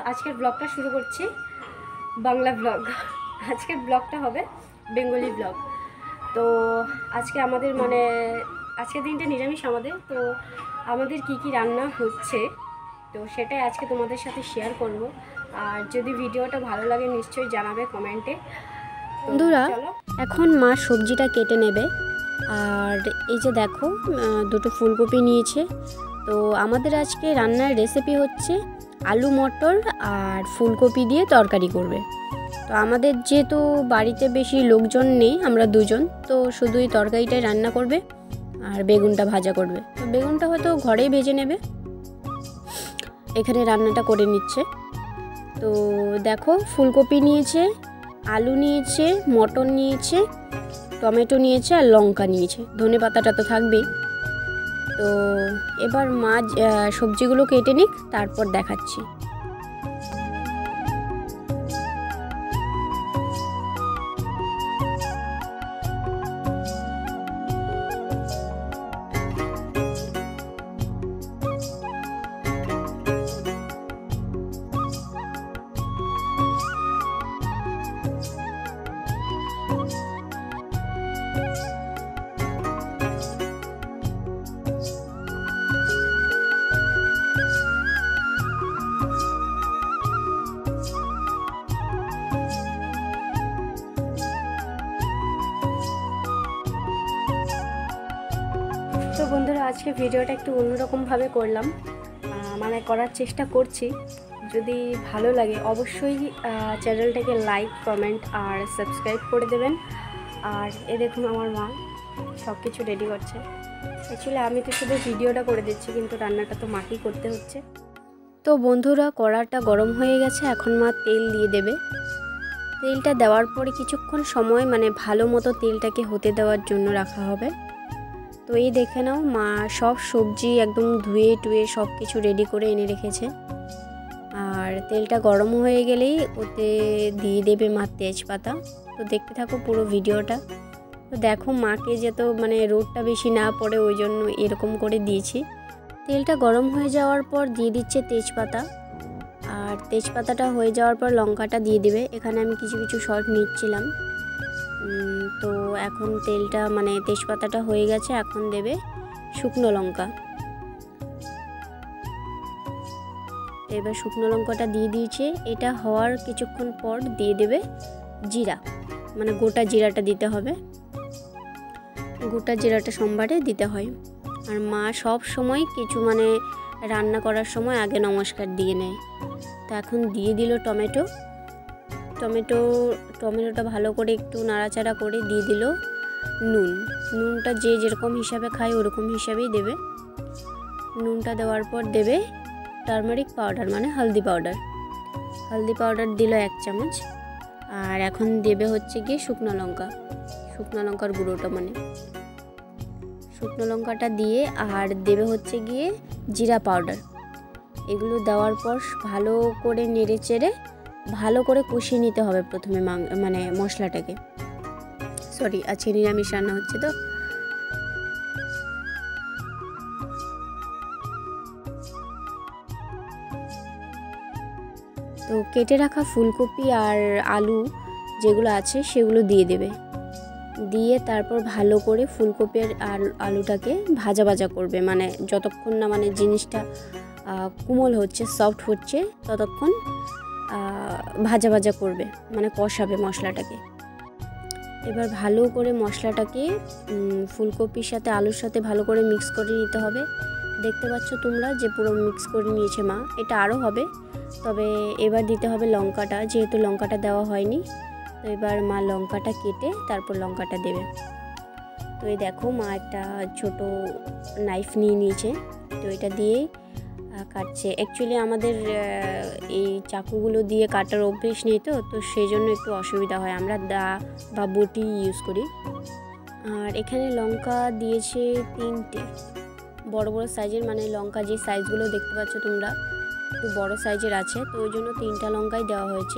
আজকের ব্লগটা শুরু করছি বাংলা ব্লগ। আজকের ব্লগটা হবে বেঙ্গলি ব্লগ। তো আজকে আমাদের আজকের দিনটা নিরামিষ আমাদের। তো আমাদের কি রান্না হচ্ছে তো সেটাই আজকে তোমাদের সাথে শেয়ার করব। আর যদি ভিডিওটা ভালো লাগে নিশ্চয়ই জানাবে কমেন্টে। বন্ধুরা, এখন মা সবজিটা কেটে নেবে। আর এই যে দেখো, দুটো ফুলকপি নিয়েছে। তো আমাদের আজকে রান্নার রেসিপি হচ্ছে আলু মটর আর ফুলকপি দিয়ে তরকারি করবে। তো আমাদের যেহেতু বাড়িতে বেশি লোকজন নেই, আমরা দুজন, তো শুধুই তরকারিটাই রান্না করবে আর বেগুনটা ভাজা করবে। তো বেগুনটা হয়তো ঘরেই ভেজে নেবে, এখানে রান্নাটা করে নিচ্ছে। তো দেখো, ফুলকপি নিয়েছে, আলু নিয়েছে, মটর নিয়েছে, টমেটো নিয়েছে আর লঙ্কা নিয়েছে, ধনে পাতাটা তো থাকবেই। তো এবার মা সবজিগুলো কেটে নিক, তারপর দেখাচ্ছি। তো বন্ধুরা, আজকে ভিডিওটা একটু অন্যরকমভাবে করলাম, করার চেষ্টা করছি। যদি ভালো লাগে অবশ্যই চ্যানেলটাকে লাইক, কমেন্ট আর সাবস্ক্রাইব করে দেবেন। আর দেখুন, আমার মা সব কিছু রেডি করছে। অ্যাকচুয়ালি আমি তো শুধু ভিডিওটা করে দিচ্ছি, কিন্তু রান্নাটা তো মাকেই করতে হচ্ছে। তো বন্ধুরা, কড়াটা গরম হয়ে গেছে, এখন মা তেল দিয়ে দেবে। তেলটা দেওয়ার পরে কিছুক্ষণ সময় ভালো মতো তেলটাকে হতে দেওয়ার জন্য রাখা হবে। তো এই দেখে নাও, মা সব সবজি একদম ধুয়ে টুয়ে সব কিছু রেডি করে এনে রেখেছে। আর তেলটা গরম হয়ে গেলেই ওতে দিয়ে দেবে মা তেজপাতা। তো দেখতে থাকো পুরো ভিডিওটা। তো দেখো, মাকে যেত রোদটা বেশি না পড়ে, ওই জন্য এরকম করে দিয়েছি। তেলটা গরম হয়ে যাওয়ার পর দিয়ে দিচ্ছে তেজপাতা। আর তেজপাতাটা হয়ে যাওয়ার পর লঙ্কাটা দিয়ে দেবে। এখানে আমি কিছু কিছু শর্ট নিচ্ছিলাম। তো এখন তেলটা তেজপাতাটা হয়ে গেছে, এখন দেবে শুকনো লঙ্কা। এবার শুকনো লঙ্কাটা দিয়ে দিয়েছে। এটা হওয়ার কিছুক্ষণ পর দিয়ে দেবে জিরা, গোটা জিরাটা দিতে হবে। গোটা জিরাটা সোমবারে দিতে হয়। আর মা সব সময় কিছু রান্না করার সময় আগে নমস্কার দিয়ে নেয়। তো এখন দিয়ে দিল টমেটোটা ভালো করে একটু নাড়াচাড়া করে দিয়ে দিল নুনটা যে যেরকম হিসাবে খায় ওরকম হিসাবেই দেবে। নুনটা দেওয়ার পর দেবে টারমারিক পাউডার, হলদি পাউডার দিল 1 চামচ। আর এখন দেবে হচ্ছে গিয়ে শুকনো লঙ্কার গুঁড়োটা, শুকনো লঙ্কাটা দিয়ে, আর দেবে হচ্ছে গিয়ে জিরা পাউডার। এগুলো দেওয়ার পর ভালো করে নেড়ে চেড়ে ভালো করে কষিয়ে নিতে হবে প্রথমে মশলাটাকে। সরি, আজকে নিরামিষ রান্না হচ্ছে। তো কেটে রাখা ফুলকপি আর আলু যেগুলো আছে সেগুলো দিয়ে দেবে। দিয়ে তারপর ভালো করে ফুলকপি আর আলুটাকে ভাজা করবে, যতক্ষণ না জিনিসটা কোমল হচ্ছে, সফট হচ্ছে, ততক্ষণ ভাজা করবে, কষাবে মশলাটাকে। এবার ভালো করে মশলাটাকে ফুলকপির সাথে আলুর সাথে ভালো করে মিক্স করে নিতে হবে। দেখতে পাচ্ছ তোমরা যে পুরো মিক্স করে নিয়েছে মা। এটা আরও হবে, তবে এবার দিতে হবে লঙ্কাটা, যেহেতু লঙ্কাটা দেওয়া হয়নি। তো এবার মা লঙ্কাটা কেটে তারপর লঙ্কাটা দেবে। তো এই দেখো, মা একটা ছোট নাইফ নিয়ে নিয়েছে, তো এটা দিয়েই কাটছে। অ্যাকচুয়ালি আমাদের এই চাকুগুলো দিয়ে কাটার অভ্যেস নেই, তো সেই জন্য একটু অসুবিধা হয়, আমরা দা বা বটি ইউজ করি। আর এখানে লঙ্কা দিয়েছে 3টে বড় সাইজের, লঙ্কা যে সাইজগুলো দেখতে পাচ্ছ তোমরা একটু বড় সাইজের আছে, তো ওই জন্য 3টা লঙ্কাই দেওয়া হয়েছে।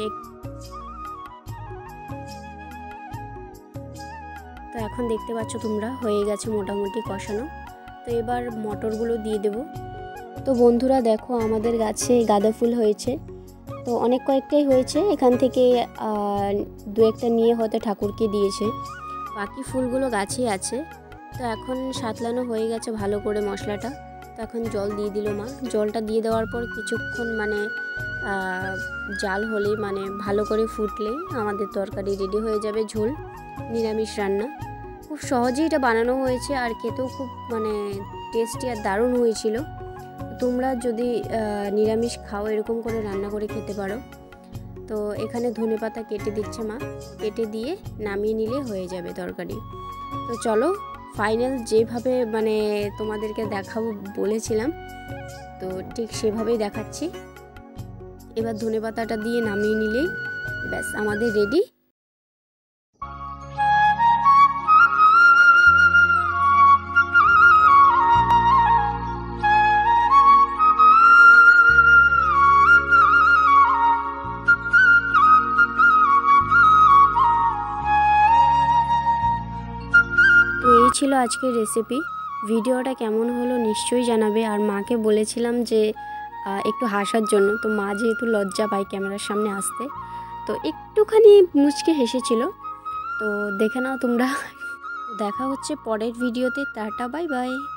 তো এখন দেখতে পাচ্ছ তোমরা হয়ে গেছে মোটামুটি কষানো। তো এবার মটরগুলো দিয়ে দেব। তো বন্ধুরা দেখো, আমাদের গাছে গাঁদা ফুল হয়েছে। তো অনেক কয়েকটাই হয়েছে, এখান থেকে দু একটা নিয়ে হয়তো ঠাকুরকে দিয়েছে, বাকি ফুলগুলো গাছেই আছে। তো এখন সাতলানো হয়ে গেছে ভালো করে মশলাটা। তো এখন জল দিয়ে দিল মা। জলটা দিয়ে দেওয়ার পর কিছুক্ষণ মানে জাল হলেই মানে ভালো করে ফুটলেই আমাদের তরকারি রেডি হয়ে যাবে, ঝোল, নিরামিষ রান্না। খুব সহজেই এটা বানানো হয়েছে আর খেতেও খুব মানে টেস্টি আর দারুণ হয়েছিল। তোমরা যদি নিরামিষ খাও এরকম করে রান্না করে খেতে পারো। তো এখানে ধনেপাতা কেটে দিচ্ছে মা, কেটে দিয়ে নামিয়ে নিলে হয়ে যাবে তরকারি। তো চলো ফাইনাল যেভাবে মানে তোমাদেরকে দেখাবো বলেছিলাম, তো ঠিক সেভাবেই দেখাচ্ছি। এবার ধনেপাতাটা দিয়ে নামিয়ে নিলেই ব্যাস আমাদের রেডি। তো এই ছিল আজকের রেসিপি। ভিডিওটা কেমন হলো নিশ্চয়ই জানাবে। আর মাকে বলেছিলাম যে একটু হাসার জন্য, তো মা যেহেতু লজ্জা পায় ক্যামেরার সামনে আসতে, তো একটুখানি মুচকে হেসেছিল। তো দেখে নাও তোমরা। দেখা হচ্ছে পরের ভিডিওতে। Ta-ta, bye by.